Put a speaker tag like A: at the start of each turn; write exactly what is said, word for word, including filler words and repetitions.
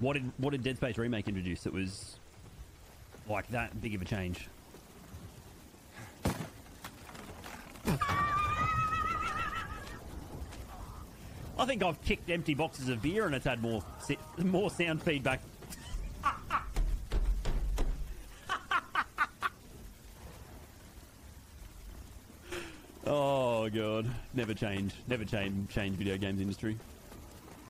A: What did what did Dead Space Remake introduce that was like that big of a change? I think I've kicked empty boxes of beer and it's had more more sound feedback. Oh god, never change, never change, change video games industry.